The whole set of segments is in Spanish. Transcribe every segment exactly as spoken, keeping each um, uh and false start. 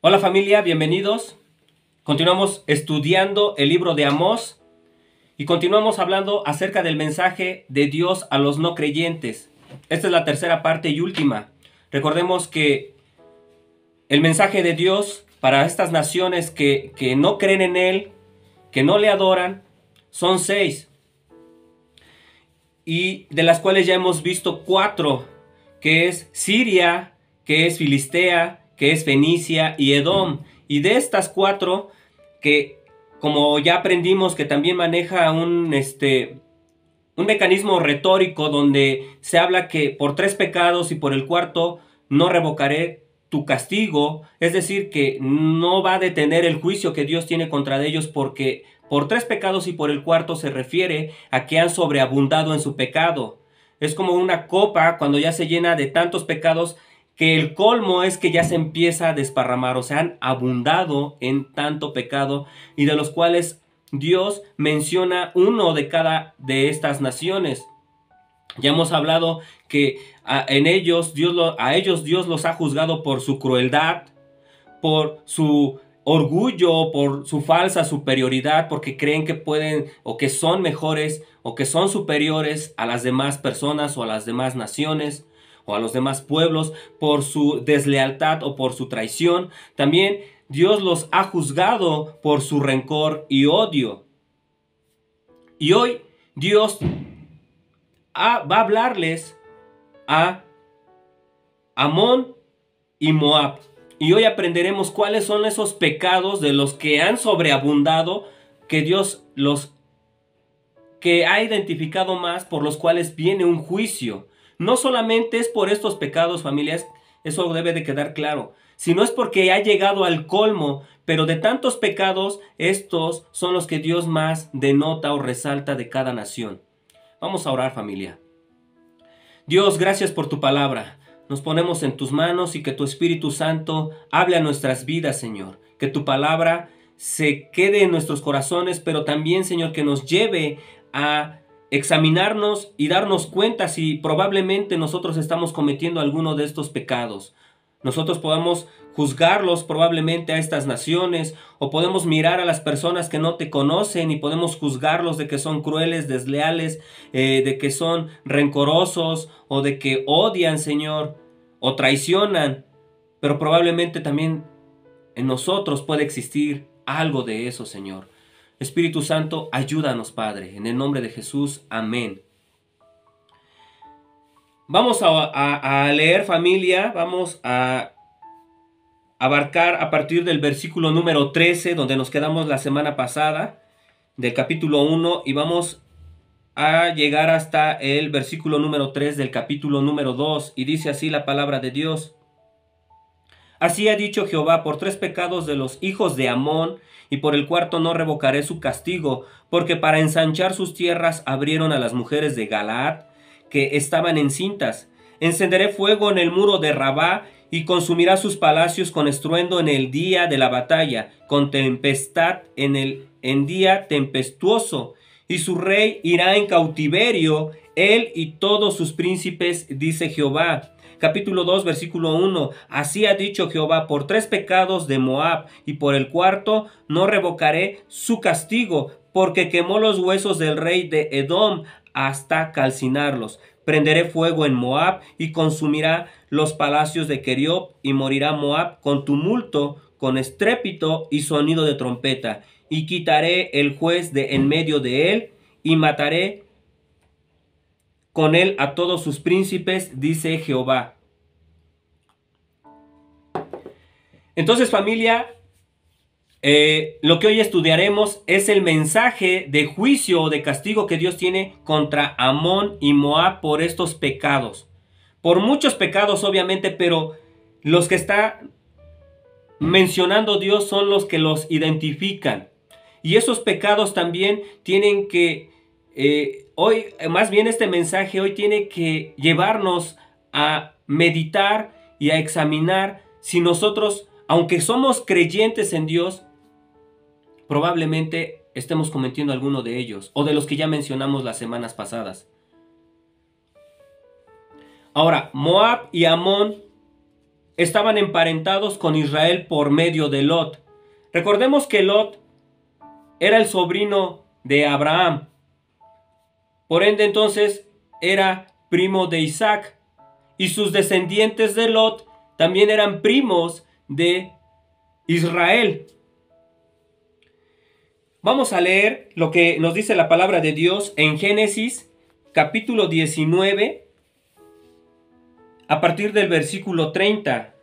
Hola familia, bienvenidos. Continuamos estudiando el libro de Amós y continuamos hablando acerca del mensaje de Dios a los no creyentes. Esta es la tercera parte y última. Recordemos que el mensaje de Dios para estas naciones que, que no creen en Él, que no le adoran, son seis. Y de las cuales ya hemos visto cuatro, que es Siria, que es Filistea, que es Fenicia y Edom. Y de estas cuatro, que como ya aprendimos que también maneja un, este, un mecanismo retórico donde se habla que por tres pecados y por el cuarto no revocaré tu castigo, es decir, que no va a detener el juicio que Dios tiene contra ellos, porque por tres pecados y por el cuarto se refiere a que han sobreabundado en su pecado. Es como una copa cuando ya se llena de tantos pecados que el colmo es que ya se empieza a desparramar, o sea, han abundado en tanto pecado, y de los cuales Dios menciona uno de cada de estas naciones. Ya hemos hablado que a, en ellos, Dios lo, a ellos Dios los ha juzgado por su crueldad, por su orgullo, por su falsa superioridad, porque creen que pueden o que son mejores o que son superiores a las demás personas o a las demás naciones o a los demás pueblos, por su deslealtad o por su traición. También Dios los ha juzgado por su rencor y odio. Y hoy Dios ha, va a hablarles a Amón y Moab. Y hoy aprenderemos cuáles son esos pecados de los que han sobreabundado, que Dios los que ha identificado más, por los cuales viene un juicio. No solamente es por estos pecados, familias, eso debe de quedar claro, sino es porque ha llegado al colmo, pero de tantos pecados, estos son los que Dios más denota o resalta de cada nación. Vamos a orar, familia. Dios, gracias por tu palabra. Nos ponemos en tus manos y que tu Espíritu Santo hable a nuestras vidas, Señor. Que tu palabra se quede en nuestros corazones, pero también, Señor, que nos lleve a examinarnos y darnos cuenta si probablemente nosotros estamos cometiendo alguno de estos pecados. Nosotros podamos juzgarlos probablemente a estas naciones, o podemos mirar a las personas que no te conocen y podemos juzgarlos de que son crueles, desleales, eh, de que son rencorosos o de que odian, Señor, o traicionan. Pero probablemente también en nosotros puede existir algo de eso, Señor. Espíritu Santo, ayúdanos, Padre, en el nombre de Jesús, amén. Vamos a, a, a leer, familia, vamos a abarcar a partir del versículo número trece, donde nos quedamos la semana pasada, del capítulo uno, y vamos a llegar hasta el versículo número tres del capítulo número dos, y dice así la palabra de Dios. Así ha dicho Jehová: por tres pecados de los hijos de Amón, y por el cuarto no revocaré su castigo, porque para ensanchar sus tierras abrieron a las mujeres de Galaad, que estaban encintas. Encenderé fuego en el muro de Rabá, y consumirá sus palacios con estruendo en el día de la batalla, con tempestad en el en día tempestuoso. Y su rey irá en cautiverio, él y todos sus príncipes, dice Jehová. Capítulo dos, versículo uno. Así ha dicho Jehová: por tres pecados de Moab, y por el cuarto no revocaré su castigo, porque quemó los huesos del rey de Edom hasta calcinarlos. Prenderé fuego en Moab, y consumirá los palacios de Keriob, y morirá Moab con tumulto, con estrépito y sonido de trompeta. Y quitaré el juez de en medio de él, y mataré con él a todos sus príncipes, dice Jehová. Entonces, familia, eh, lo que hoy estudiaremos es el mensaje de juicio o de castigo que Dios tiene contra Amón y Moab por estos pecados. Por muchos pecados, obviamente, pero los que está mencionando Dios son los que los identifican. Y esos pecados también tienen que... Eh, hoy, más bien este mensaje hoy tiene que llevarnos a meditar y a examinar si nosotros, aunque somos creyentes en Dios, probablemente estemos cometiendo alguno de ellos, o de los que ya mencionamos las semanas pasadas. Ahora, Moab y Amón estaban emparentados con Israel por medio de Lot. Recordemos que Lot era el sobrino de Abraham. Por ende, entonces, era primo de Isaac. Y sus descendientes de Lot también eran primos de Israel. Vamos a leer lo que nos dice la palabra de Dios en Génesis capítulo diecinueve, a partir del versículo treinta.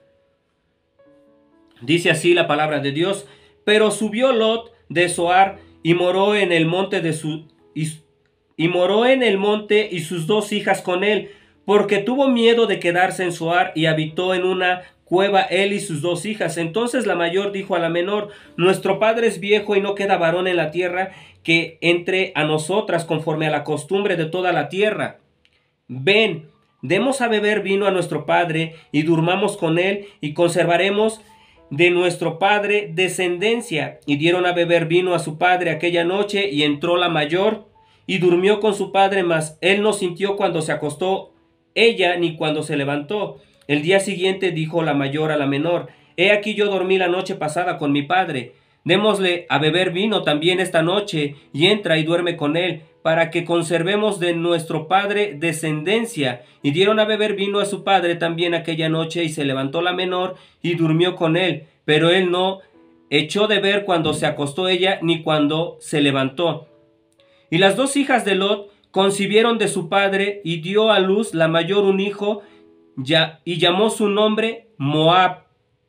Dice así la palabra de Dios: pero subió Lot de Zoar y moró en el monte de su y, y moró en el monte y sus dos hijas con él, porque tuvo miedo de quedarse en Zoar, y habitó en una cueva él y sus dos hijas. Entonces la mayor dijo a la menor: nuestro padre es viejo y no queda varón en la tierra que entre a nosotras conforme a la costumbre de toda la tierra. Ven, demos a beber vino a nuestro padre y durmamos con él y conservaremos de nuestro padre descendencia. Y dieron a beber vino a su padre aquella noche, y entró la mayor y durmió con su padre, mas él no sintió cuando se acostó ella ni cuando se levantó. El día siguiente dijo la mayor a la menor: he aquí yo dormí la noche pasada con mi padre, démosle a beber vino también esta noche, y entra y duerme con él, para que conservemos de nuestro padre descendencia. Y dieron a beber vino a su padre también aquella noche, y se levantó la menor y durmió con él, pero él no echó de ver cuando se acostó ella ni cuando se levantó. Y las dos hijas de Lot concibieron de su padre, y dio a luz la mayor un hijo, ya, y llamó su nombre Moab,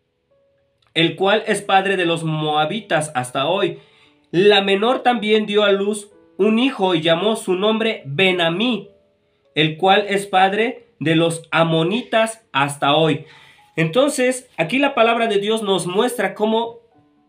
el cual es padre de los moabitas hasta hoy. La menor también dio a luz un hijo, y llamó su nombre Ben-Amí, el cual es padre de los amonitas hasta hoy. Entonces, aquí la palabra de Dios nos muestra cómo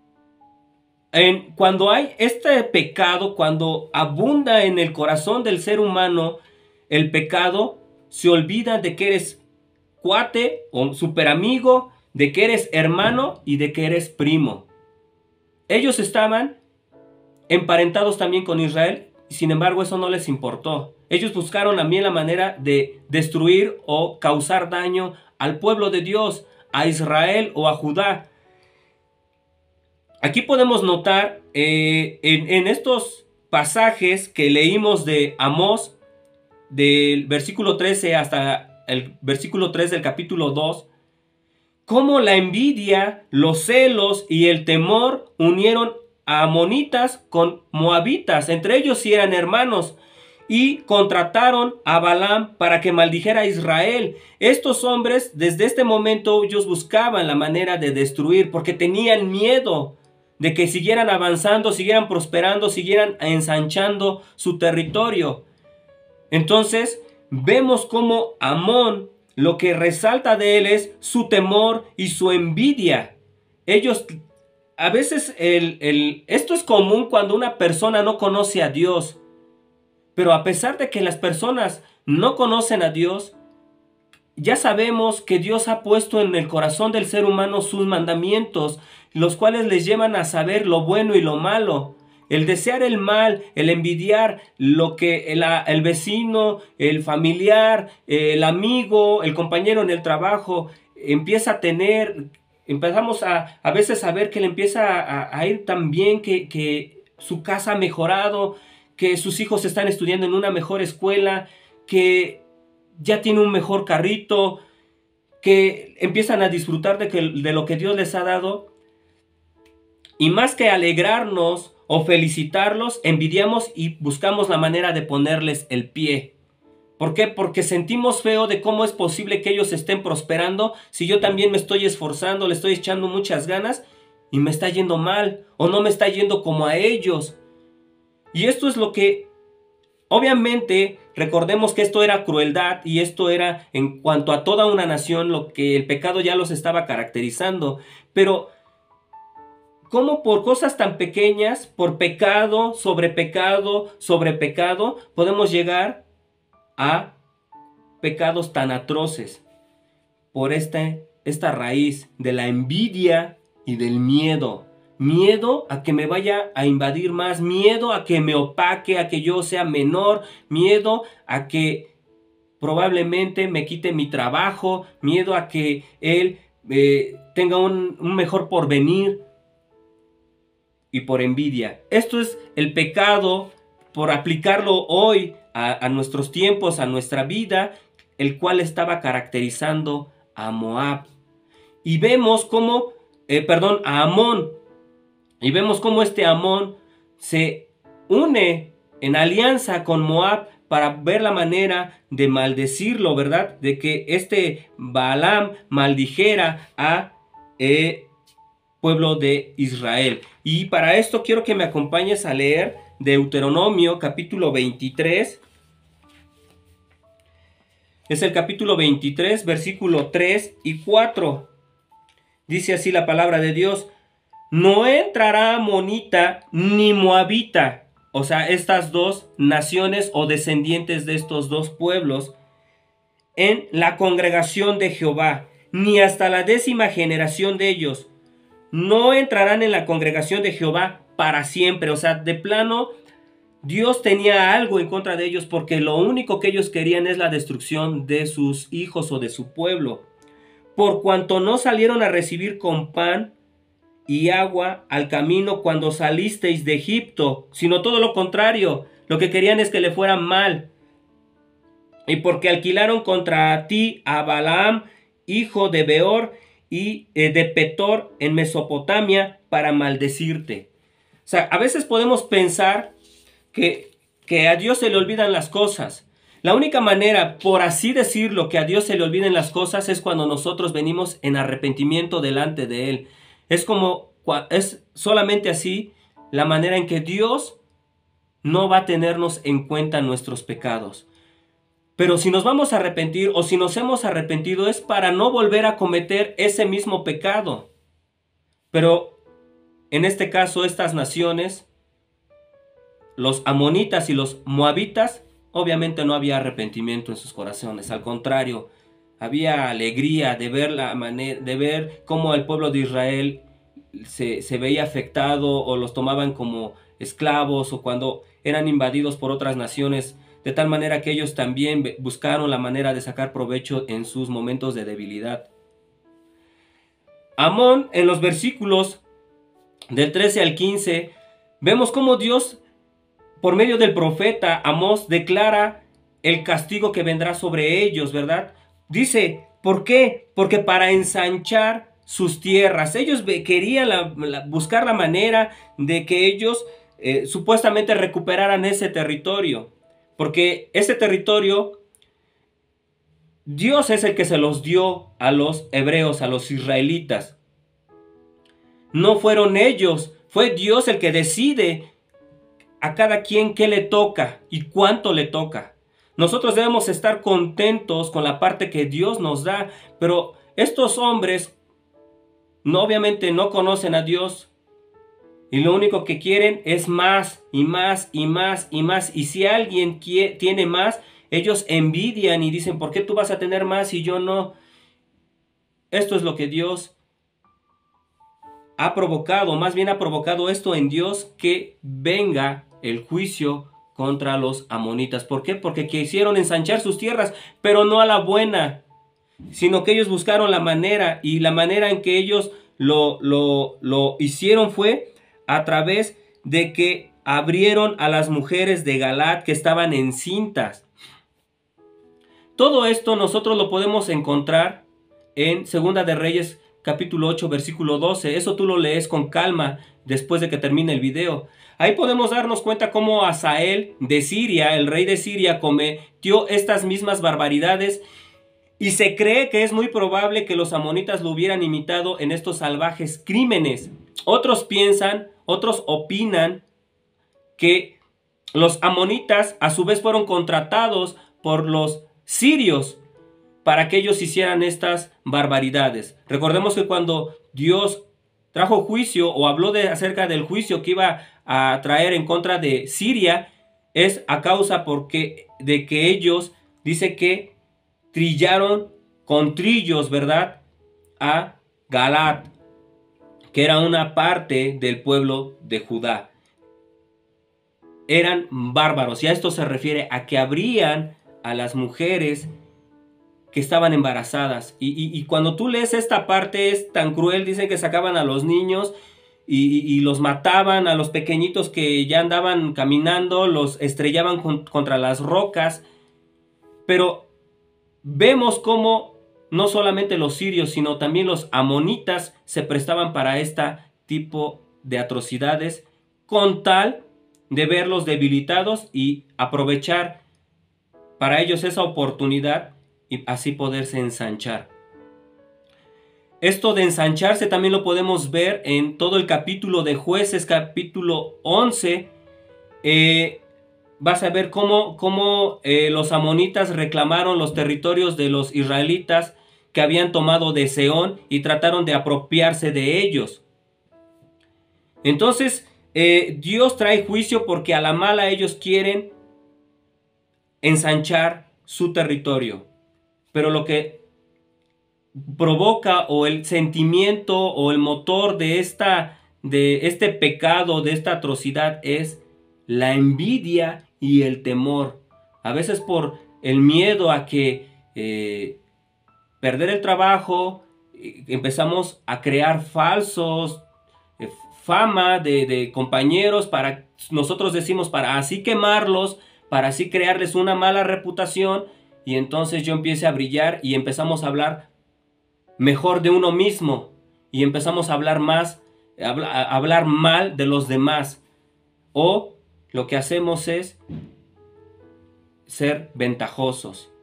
En, cuando hay este pecado, cuando abunda en el corazón del ser humano el pecado, se olvida de que eres cuate o super amigo, de que eres hermano y de que eres primo. Ellos estaban emparentados también con Israel, y sin embargo eso no les importó. Ellos buscaron también la manera de destruir o causar daño al pueblo de Dios, a Israel o a Judá. Aquí podemos notar eh, en, en estos pasajes que leímos de Amós, del versículo trece hasta el versículo tres del capítulo dos, cómo la envidia, los celos y el temor unieron a amonitas con moabitas. Entre ellos sí eran hermanos, y contrataron a Balaam para que maldijera a Israel. Estos hombres, desde este momento, ellos buscaban la manera de destruir, porque tenían miedo de que siguieran avanzando, siguieran prosperando, siguieran ensanchando su territorio. Entonces, vemos cómo Amón, lo que resalta de él es su temor y su envidia. Ellos, a veces, el, el, esto es común cuando una persona no conoce a Dios. Pero a pesar de que las personas no conocen a Dios, ya sabemos que Dios ha puesto en el corazón del ser humano sus mandamientos, los cuales les llevan a saber lo bueno y lo malo. El desear el mal, el envidiar lo que el, el vecino, el familiar, el amigo, el compañero en el trabajo empieza a tener, empezamos a, a veces a ver que le empieza a, a ir tan bien, que, que su casa ha mejorado, que sus hijos están estudiando en una mejor escuela, que ya tiene un mejor carrito, que empiezan a disfrutar de, que, de lo que Dios les ha dado. Y más que alegrarnos o felicitarlos, envidiamos y buscamos la manera de ponerles el pie. ¿Por qué? Porque sentimos feo de cómo es posible que ellos estén prosperando si yo también me estoy esforzando, le estoy echando muchas ganas y me está yendo mal, o no me está yendo como a ellos. Y esto es lo que, obviamente, recordemos que esto era crueldad, y esto era en cuanto a toda una nación, lo que el pecado ya los estaba caracterizando. Pero ¿cómo por cosas tan pequeñas, por pecado, sobre pecado, sobre pecado, podemos llegar a pecados tan atroces? Por esta, esta raíz de la envidia y del miedo. Miedo a que me vaya a invadir más, miedo a que me opaque, a que yo sea menor, miedo a que probablemente me quite mi trabajo, miedo a que él eh, tenga un, un mejor porvenir y por envidia. Esto es el pecado, por aplicarlo hoy a, a nuestros tiempos, a nuestra vida, el cual estaba caracterizando a Moab. Y vemos cómo, eh, perdón, a Amón. Y vemos cómo este Amón se une en alianza con Moab para ver la manera de maldecirlo, ¿verdad? De que este Balaam maldijera a eh, pueblo de Israel. Y para esto quiero que me acompañes a leer Deuteronomio capítulo veintitrés. Es el capítulo veintitrés, versículo tres y cuatro. Dice así la palabra de Dios: no entrará amonita ni moabita, o sea, estas dos naciones o descendientes de estos dos pueblos, en la congregación de Jehová, ni hasta la décima generación de ellos. No entrarán en la congregación de Jehová para siempre. O sea, de plano, Dios tenía algo en contra de ellos, porque lo único que ellos querían es la destrucción de sus hijos o de su pueblo. Por cuanto no salieron a recibir con pan y agua al camino cuando salisteis de Egipto, sino todo lo contrario, lo que querían es que le fuera mal. Y porque alquilaron contra ti a Balaam, hijo de Beor, y eh, de Petor en Mesopotamia, para maldecirte. O sea, a veces podemos pensar que, que a Dios se le olvidan las cosas. La única manera, por así decirlo, que a Dios se le olviden las cosas es cuando nosotros venimos en arrepentimiento delante de Él. Es como, es solamente así la manera en que Dios no va a tenernos en cuenta nuestros pecados. Pero si nos vamos a arrepentir, o si nos hemos arrepentido, es para no volver a cometer ese mismo pecado. Pero en este caso, estas naciones, los amonitas y los moabitas, obviamente no había arrepentimiento en sus corazones. Al contrario, había alegría de ver, la manera, de ver cómo el pueblo de Israel se, se veía afectado, o los tomaban como esclavos, o cuando eran invadidos por otras naciones, de tal manera que ellos también buscaron la manera de sacar provecho en sus momentos de debilidad. Amón, en los versículos del trece al quince, vemos cómo Dios, por medio del profeta Amós, declara el castigo que vendrá sobre ellos, ¿verdad? Dice, ¿por qué? Porque para ensanchar sus tierras. Ellos querían la, la, buscar la manera de que ellos eh, supuestamente recuperaran ese territorio. Porque ese territorio, Dios es el que se los dio a los hebreos, a los israelitas. No fueron ellos, fue Dios el que decide a cada quien qué le toca y cuánto le toca. Nosotros debemos estar contentos con la parte que Dios nos da, pero estos hombres no, obviamente no conocen a Dios. Y lo único que quieren es más y más y más y más. Y si alguien quiere, tiene más, ellos envidian y dicen, ¿por qué tú vas a tener más y yo no? Esto es lo que Dios ha provocado, más bien ha provocado esto en Dios, que venga el juicio contra los amonitas. ¿Por qué? Porque quisieron ensanchar sus tierras, pero no a la buena, sino que ellos buscaron la manera, y la manera en que ellos lo, lo, lo hicieron fue a través de que abrieron a las mujeres de Galaad que estaban encintas. Todo esto nosotros lo podemos encontrar en Segunda de Reyes capítulo ocho versículo doce. Eso tú lo lees con calma después de que termine el video. Ahí podemos darnos cuenta cómo Hazael de Siria, el rey de Siria, cometió estas mismas barbaridades, y se cree que es muy probable que los amonitas lo hubieran imitado en estos salvajes crímenes. Otros piensan, otros opinan que los amonitas a su vez fueron contratados por los sirios para que ellos hicieran estas barbaridades. Recordemos que cuando Dios trajo juicio, o habló de, acerca del juicio que iba a traer en contra de Siria, es a causa porque, de que ellos, dice que trillaron con trillos, ¿verdad?, a Galaad, que era una parte del pueblo de Judá. Eran bárbaros, y a esto se refiere a que abrían a las mujeres que estaban embarazadas. Y, y, y cuando tú lees esta parte es tan cruel, dicen que sacaban a los niños y, y, y los mataban, a los pequeñitos que ya andaban caminando, los estrellaban con, contra las rocas. Pero vemos cómo no solamente los sirios, sino también los amonitas se prestaban para este tipo de atrocidades con tal de verlos debilitados y aprovechar para ellos esa oportunidad y así poderse ensanchar. Esto de ensancharse también lo podemos ver en todo el capítulo de Jueces, capítulo once. Eh, vas a ver cómo, cómo eh, los amonitas reclamaron los territorios de los israelitas que habían tomado de Sehón y trataron de apropiarse de ellos. Entonces, eh, Dios trae juicio porque a la mala ellos quieren ensanchar su territorio. Pero lo que provoca o el sentimiento o el motor de, esta, de este pecado, de esta atrocidad es la envidia y el temor. A veces por el miedo a que eh, perder el trabajo, eh, empezamos a crear falsos eh, fama de, de compañeros para, nosotros decimos, para así quemarlos, para así crearles una mala reputación. Y entonces yo empiece a brillar y empezamos a hablar mejor de uno mismo. Y empezamos a hablar más, a hablar mal de los demás. O lo que hacemos es ser ventajosos.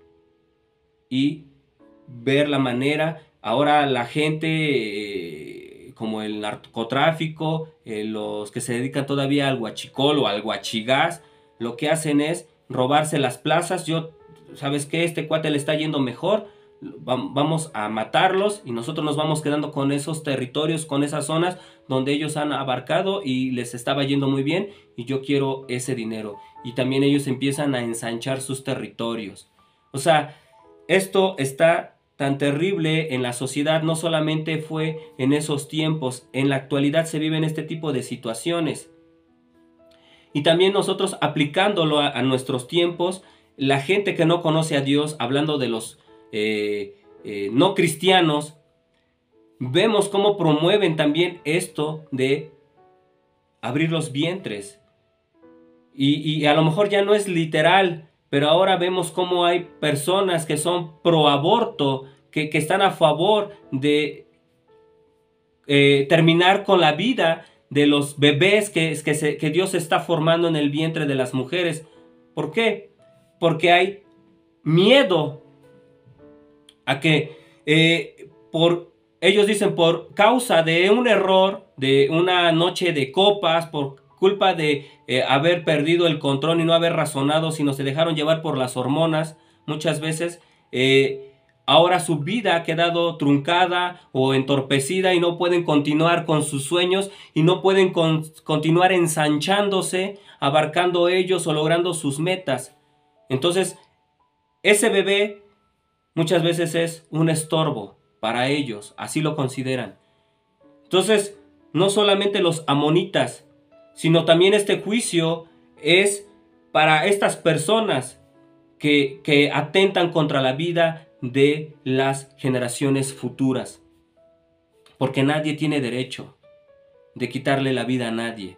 Y ver la manera, ahora la gente, eh, como el narcotráfico, eh, los que se dedican todavía al huachicol o al huachigás, lo que hacen es robarse las plazas. Yo... ¿Sabes qué? Este cuate le está yendo mejor, vamos a matarlos y nosotros nos vamos quedando con esos territorios, con esas zonas donde ellos han abarcado y les estaba yendo muy bien y yo quiero ese dinero. Y también ellos empiezan a ensanchar sus territorios. O sea, esto está tan terrible en la sociedad, no solamente fue en esos tiempos, en la actualidad se viven este tipo de situaciones. Y también nosotros aplicándolo a, a nuestros tiempos, la gente que no conoce a Dios, hablando de los eh, eh, no cristianos, vemos cómo promueven también esto de abrir los vientres. Y, y a lo mejor ya no es literal, pero ahora vemos cómo hay personas que son pro aborto, que, que están a favor de eh, terminar con la vida de los bebés que, que, se, que Dios está formando en el vientre de las mujeres. ¿Por qué? Porque hay miedo a que eh, por, ellos dicen, por causa de un error, de una noche de copas, por culpa de eh, haber perdido el control y no haber razonado, sino se dejaron llevar por las hormonas, muchas veces eh, ahora su vida ha quedado truncada o entorpecida y no pueden continuar con sus sueños y no pueden con, continuar ensanchándose, abarcando ellos o logrando sus metas. Entonces, ese bebé muchas veces es un estorbo para ellos, así lo consideran. Entonces, no solamente los amonitas, sino también este juicio es para estas personas que, que atentan contra la vida de las generaciones futuras. Porque nadie tiene derecho de quitarle la vida a nadie.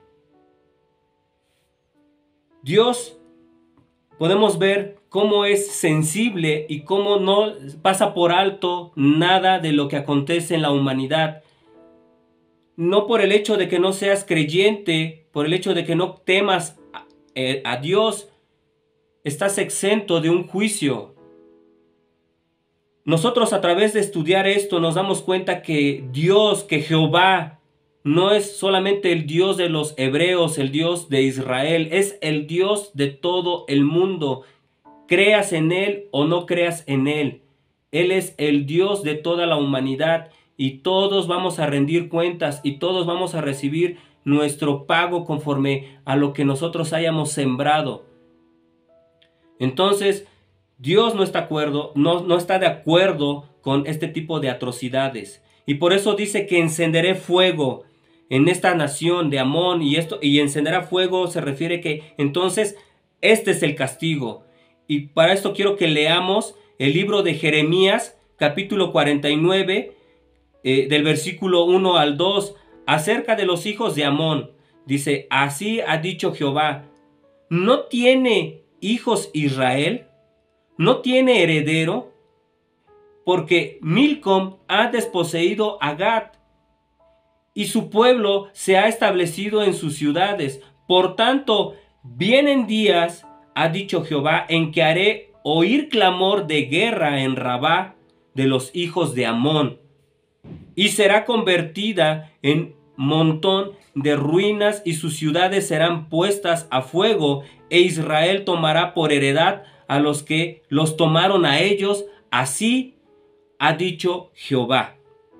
Dios, podemos ver cómo es sensible y cómo no pasa por alto nada de lo que acontece en la humanidad. No por el hecho de que no seas creyente, por el hecho de que no temas a, eh, a Dios, estás exento de un juicio. Nosotros a través de estudiar esto nos damos cuenta que Dios, que Jehová, no es solamente el Dios de los hebreos, el Dios de Israel, es el Dios de todo el mundo. Creas en Él o no creas en Él, Él es el Dios de toda la humanidad y todos vamos a rendir cuentas y todos vamos a recibir nuestro pago conforme a lo que nosotros hayamos sembrado. Entonces, Dios no está, acuerdo, no, no está de acuerdo con este tipo de atrocidades. Y por eso dice que encenderé fuego en esta nación de Amón. Y, esto, y encenderá fuego se refiere que entonces este es el castigo. Y para esto quiero que leamos el libro de Jeremías, capítulo cuarenta y nueve, eh, del versículo uno al dos, acerca de los hijos de Amón. Dice, así ha dicho Jehová, ¿no tiene hijos Israel? ¿No tiene heredero? Porque Milcom ha desposeído a Gad, y su pueblo se ha establecido en sus ciudades. Por tanto, vienen días, ha dicho Jehová, en que haré oír clamor de guerra en Rabá de los hijos de Amón, y será convertida en montón de ruinas, y sus ciudades serán puestas a fuego, e Israel tomará por heredad a los que los tomaron a ellos. Así ha dicho Jehová.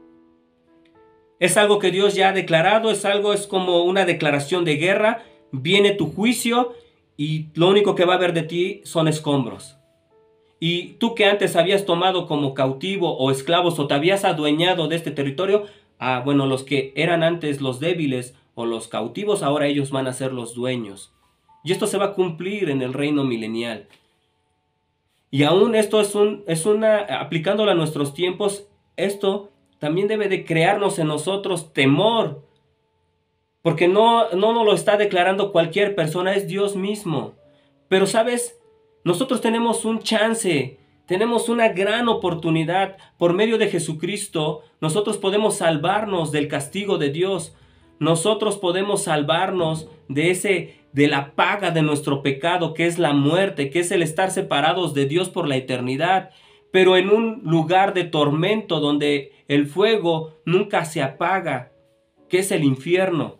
Es algo que Dios ya ha declarado, es algo, es como una declaración de guerra. Viene tu juicio y lo único que va a haber de ti son escombros. Y tú que antes habías tomado como cautivo o esclavos o te habías adueñado de este territorio, ah, bueno, los que eran antes los débiles o los cautivos, ahora ellos van a ser los dueños. Y esto se va a cumplir en el reino milenial. Y aún esto es, un, es una, aplicándolo a nuestros tiempos, esto también debe de crearnos en nosotros temor. Porque no, no nos lo está declarando cualquier persona, es Dios mismo. Pero ¿sabes? Nosotros tenemos un chance, tenemos una gran oportunidad. Por medio de Jesucristo, nosotros podemos salvarnos del castigo de Dios. Nosotros podemos salvarnos de ese, de la paga de nuestro pecado, que es la muerte, que es el estar separados de Dios por la eternidad. Pero en un lugar de tormento donde el fuego nunca se apaga, que es el infierno.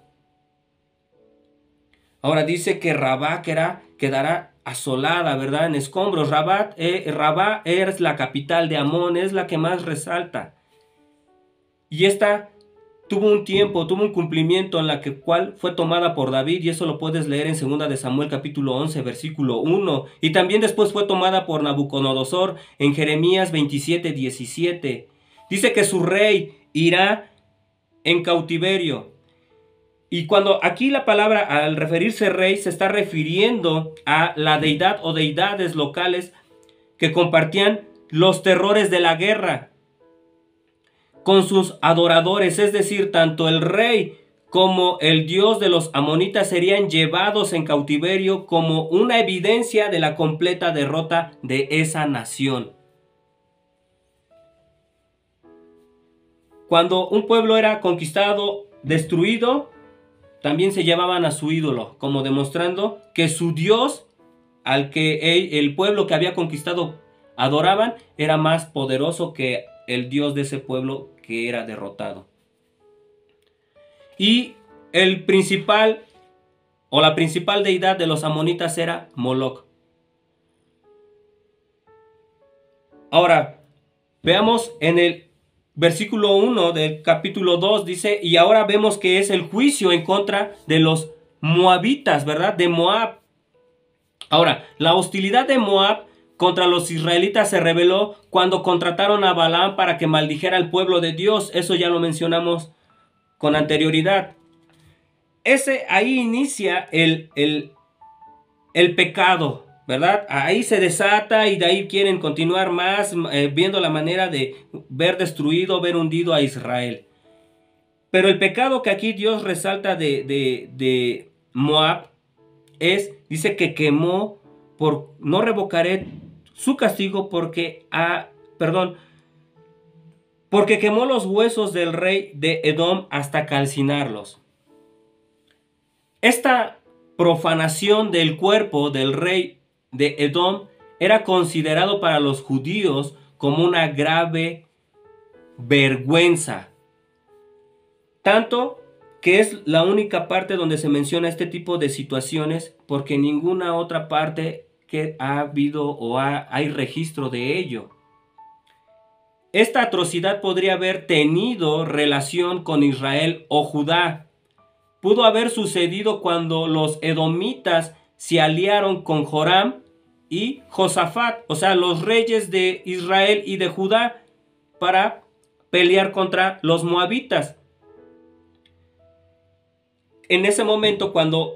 Ahora dice que Rabá quedará asolada, ¿verdad? En escombros. Rabá, eh, Rabá es la capital de Amón, es la que más resalta. Y esta tuvo un tiempo, tuvo un cumplimiento en la que cual fue tomada por David, y eso lo puedes leer en segunda de Samuel capítulo once, versículo uno. Y también después fue tomada por Nabucodonosor en Jeremías veintisiete, diecisiete. Dice que su rey irá en cautiverio. Y cuando aquí la palabra al referirse rey se está refiriendo a la deidad o deidades locales que compartían los terrores de la guerra con sus adoradores, es decir, tanto el rey como el dios de los amonitas serían llevados en cautiverio como una evidencia de la completa derrota de esa nación. Cuando un pueblo era conquistado, destruido, también se llevaban a su ídolo, como demostrando que su Dios, al que el pueblo que había conquistado adoraban, era más poderoso que el Dios de ese pueblo que era derrotado. Y el principal, o la principal deidad de los amonitas era Moloc. Ahora, veamos en el versículo uno del capítulo dos, dice, y ahora vemos que es el juicio en contra de los moabitas, ¿verdad? De Moab. Ahora, la hostilidad de Moab contra los israelitas se reveló cuando contrataron a Balaam para que maldijera al pueblo de Dios. Eso ya lo mencionamos con anterioridad. Ese, ahí inicia el, el, el pecado, ¿verdad? Ahí se desata y de ahí quieren continuar más, eh, viendo la manera de ver destruido, ver hundido a Israel. Pero el pecado que aquí Dios resalta de, de, de Moab es, dice que quemó, por no revocaré su castigo porque, ah, perdón, porque quemó los huesos del rey de Edom hasta calcinarlos. Esta profanación del cuerpo del rey de Edom era considerado para los judíos como una grave vergüenza. Tanto que es la única parte donde se menciona este tipo de situaciones, porque en ninguna otra parte que ha habido o ha, hay registro de ello. Esta atrocidad podría haber tenido relación con Israel o Judá. Pudo haber sucedido cuando los edomitas se aliaron con Joram y Josafat, o sea, los reyes de Israel y de Judá, para pelear contra los moabitas. En ese momento, cuando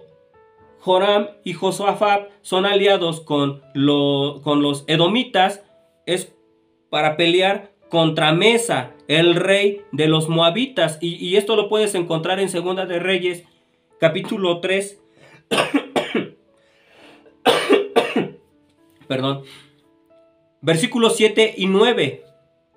Joram y Josafat son aliados con, lo, con los edomitas, es para pelear contra Mesa, el rey de los moabitas. Y, y esto lo puedes encontrar en Segunda de Reyes, capítulo tres. Perdón. Versículos siete y nueve.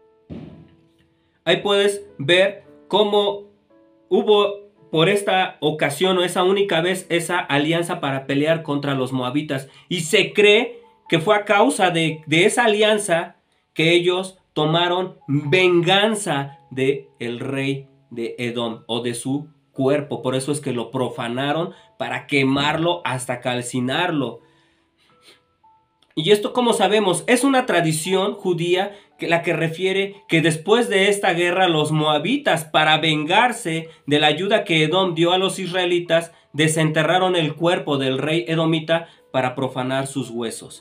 Ahí puedes ver cómo hubo por esta ocasión o esa única vez esa alianza para pelear contra los moabitas. Y se cree que fue a causa de, de esa alianza que ellos tomaron venganza de el rey de Edom o de su cuerpo. Por eso es que lo profanaron para quemarlo hasta calcinarlo. Y esto, como sabemos, es una tradición judía que la que refiere que después de esta guerra los moabitas, para vengarse de la ayuda que Edom dio a los israelitas, desenterraron el cuerpo del rey edomita para profanar sus huesos.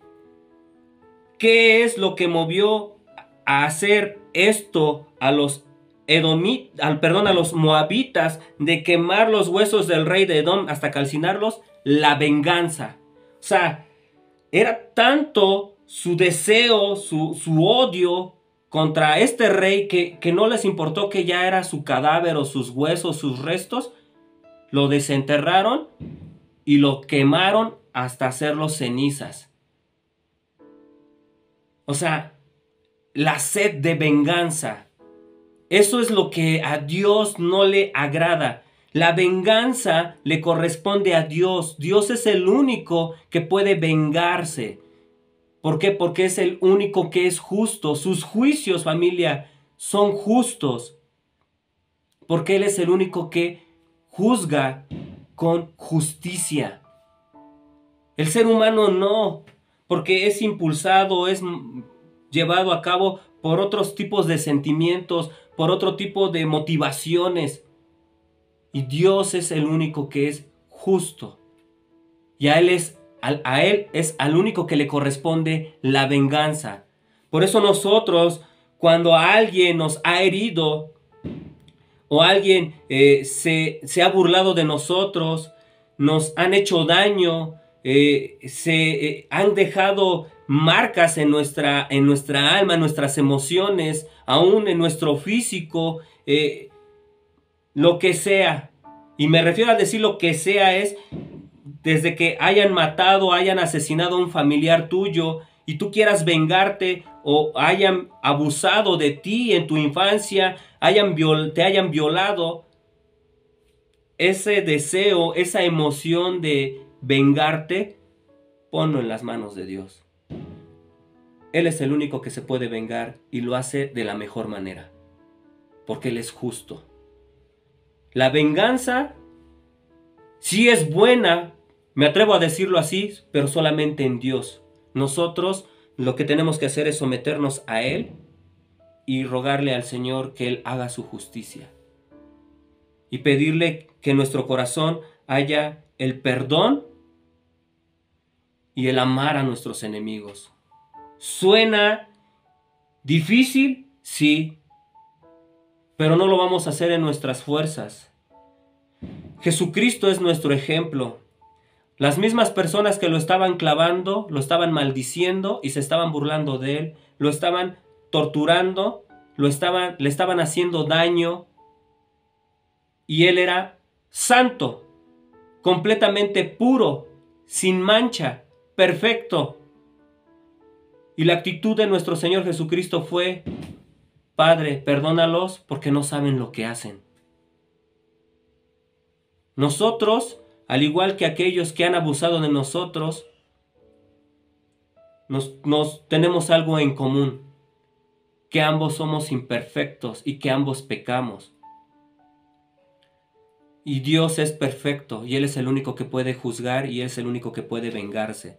¿Qué es lo que movió a hacer esto a los edomit, al, perdón, a los moabitas, de quemar los huesos del rey de Edom hasta calcinarlos? La venganza. O sea, era tanto su deseo, su, su odio contra este rey que, que no les importó que ya era su cadáver o sus huesos, sus restos. Lo desenterraron y lo quemaron hasta hacerlo cenizas. O sea, la sed de venganza. Eso es lo que a Dios no le agrada. La venganza le corresponde a Dios. Dios es el único que puede vengarse. ¿Por qué? Porque es el único que es justo. Sus juicios, familia, son justos. Porque Él es el único que juzga con justicia. El ser humano no, porque es impulsado, es llevado a cabo por otros tipos de sentimientos, por otro tipo de motivaciones. Y Dios es el único que es justo. Y a Él es, a, a Él es al único que le corresponde la venganza. Por eso nosotros, cuando alguien nos ha herido, o alguien eh, se, se ha burlado de nosotros, nos han hecho daño, eh, se eh, han dejado marcas en nuestra, en nuestra alma, en nuestras emociones, aún en nuestro físico, eh, lo que sea. Y me refiero a decir lo que sea es desde que hayan matado, hayan asesinado a un familiar tuyo y tú quieras vengarte, o hayan abusado de ti en tu infancia, hayan viol- te hayan violado. Ese deseo, esa emoción de vengarte, ponlo en las manos de Dios. Él es el único que se puede vengar y lo hace de la mejor manera, porque Él es justo. La venganza sí es buena, me atrevo a decirlo así, pero solamente en Dios. Nosotros lo que tenemos que hacer es someternos a Él y rogarle al Señor que Él haga su justicia. Y pedirle que en nuestro corazón haya el perdón y el amar a nuestros enemigos. ¿Suena difícil? Sí. Pero no lo vamos a hacer en nuestras fuerzas. Jesucristo es nuestro ejemplo. Las mismas personas que lo estaban clavando, lo estaban maldiciendo y se estaban burlando de Él, lo estaban torturando, lo estaban, le estaban haciendo daño. Y Él era santo, completamente puro, sin mancha, perfecto. Y la actitud de nuestro Señor Jesucristo fue: Padre, perdónalos porque no saben lo que hacen. Nosotros, al igual que aquellos que han abusado de nosotros, nos, nos tenemos algo en común, que ambos somos imperfectos y que ambos pecamos. Y Dios es perfecto y Él es el único que puede juzgar y Él es el único que puede vengarse.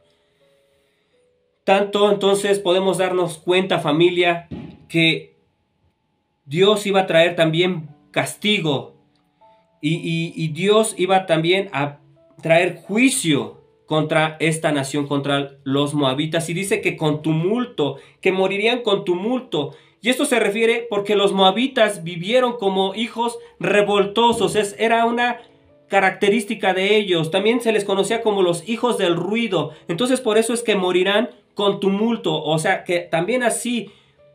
Tanto entonces podemos darnos cuenta, familia, que Dios iba a traer también castigo y, y, y Dios iba también a traer juicio contra esta nación, contra los moabitas. Y dice que con tumulto, que morirían con tumulto. Y esto se refiere porque los moabitas vivieron como hijos revoltosos. Es, era una característica de ellos. También se les conocía como los hijos del ruido. Entonces por eso es que morirán con tumulto. O sea que también así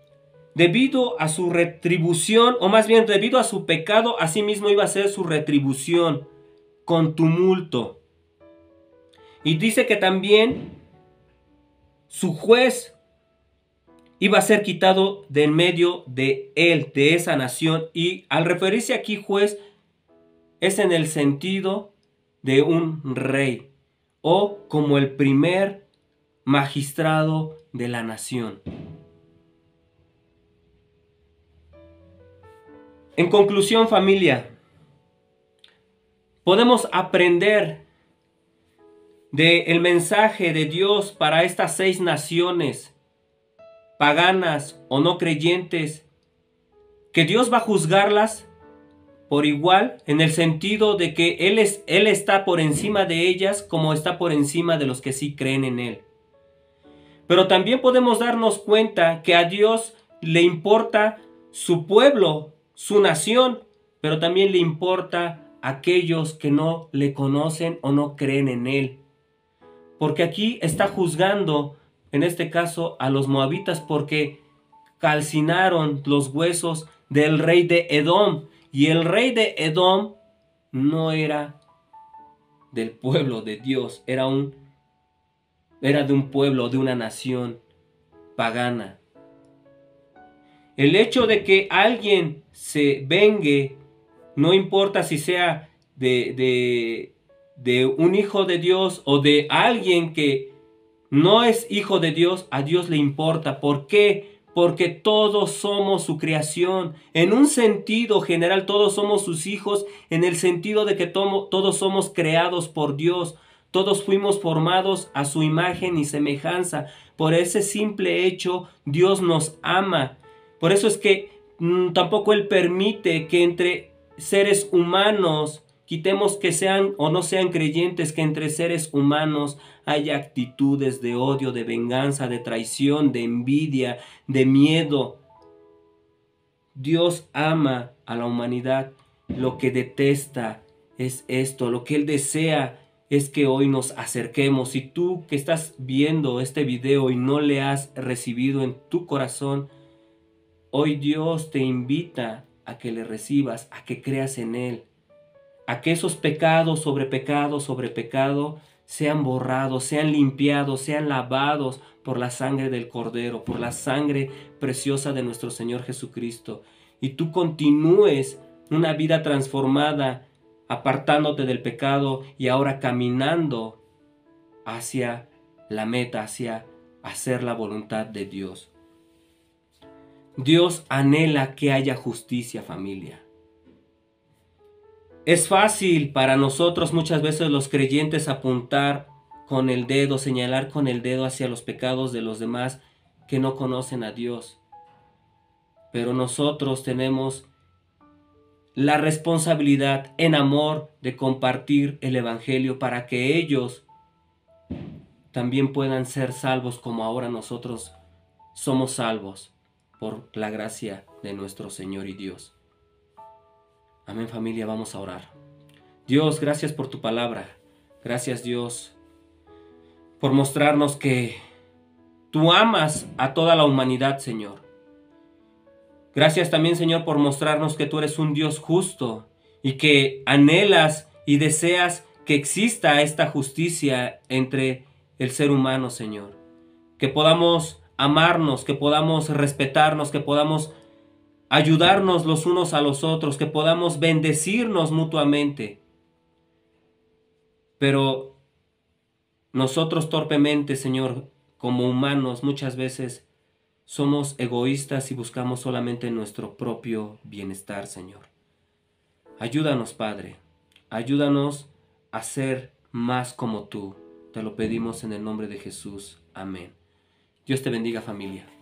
debido a su retribución, o más bien debido a su pecado, asimismo iba a ser su retribución, con tumulto. Y dice que también su juez iba a ser quitado de en medio de él, de esa nación. Y al referirse aquí juez, es en el sentido de un rey, o como el primer magistrado de la nación. En conclusión, familia, podemos aprender del mensaje de Dios para estas seis naciones, paganas o no creyentes, que Dios va a juzgarlas por igual, en el sentido de que Él, es, Él está por encima de ellas como está por encima de los que sí creen en Él. Pero también podemos darnos cuenta que a Dios le importa su pueblo, su nación, pero también le importa aquellos que no le conocen o no creen en Él. Porque aquí está juzgando, en este caso, a los moabitas porque calcinaron los huesos del rey de Edom. Y el rey de Edom no era del pueblo de Dios, era, un, era de un pueblo, de una nación pagana. El hecho de que alguien se vengue, no importa si sea de, de, de un hijo de Dios o de alguien que no es hijo de Dios, a Dios le importa. ¿Por qué? Porque todos somos su creación. En un sentido general, todos somos sus hijos, en el sentido de que tomo, todos somos creados por Dios. Todos fuimos formados a su imagen y semejanza. Por ese simple hecho, Dios nos ama. Por eso es que mmm, tampoco Él permite que entre seres humanos, quitemos que sean o no sean creyentes, que entre seres humanos haya actitudes de odio, de venganza, de traición, de envidia, de miedo. Dios ama a la humanidad. Lo que detesta es esto. Lo que Él desea es que hoy nos acerquemos. Si tú que estás viendo este video y no le has recibido en tu corazón, hoy Dios te invita a que le recibas, a que creas en Él. A que esos pecados sobre pecado sobre pecado sean borrados, sean limpiados, sean lavados por la sangre del Cordero, por la sangre preciosa de nuestro Señor Jesucristo. Y tú continúes una vida transformada, apartándote del pecado y ahora caminando hacia la meta, hacia hacer la voluntad de Dios. Dios anhela que haya justicia, familia. Es fácil para nosotros muchas veces los creyentes apuntar con el dedo, señalar con el dedo hacia los pecados de los demás que no conocen a Dios. Pero nosotros tenemos la responsabilidad en amor de compartir el Evangelio para que ellos también puedan ser salvos como ahora nosotros somos salvos por la gracia de nuestro Señor y Dios. Amén, familia, vamos a orar. Dios, gracias por tu palabra. Gracias, Dios, por mostrarnos que tú amas a toda la humanidad, Señor. Gracias también, Señor, por mostrarnos que tú eres un Dios justo y que anhelas y deseas que exista esta justicia entre el ser humano, Señor. Que podamos amarnos, que podamos respetarnos, que podamos ayudarnos los unos a los otros, que podamos bendecirnos mutuamente. Pero nosotros torpemente, Señor, como humanos, muchas veces somos egoístas y buscamos solamente nuestro propio bienestar, Señor. Ayúdanos, Padre. Ayúdanos a ser más como tú. Te lo pedimos en el nombre de Jesús. Amén. Dios te bendiga, familia.